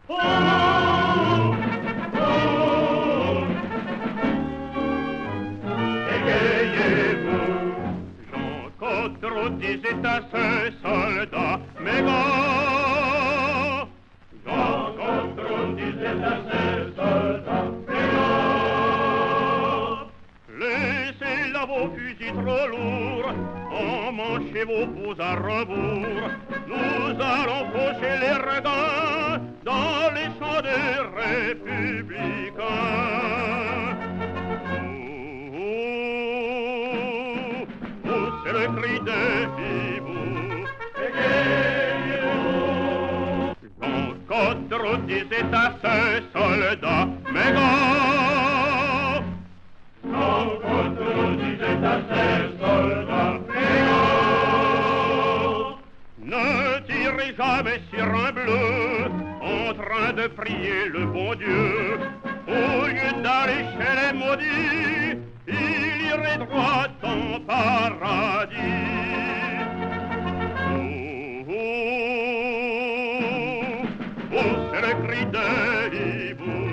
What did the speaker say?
Égayez-vous. Jean Cottereau disait à ce soldat, mes gars. Jean Cottereau disait à ce soldat, mes gars. Laissez là vos fusils trop lourds, emmanchez vos peaux à rebours. Nous allons faucher les regains dans les champs des républicains. C'est le cri de Bibou. Égayez-vous. Jean Cottereau disait à ce soldat, mes gars. Jean Cottereau disait à ce soldat, mes gars. Ne tirez jamais sur un bleu en train de prier le bon Dieu. Au lieu d'aller chez les maudits, il irait droit en paradis. Oh, c'est le cri de hibou.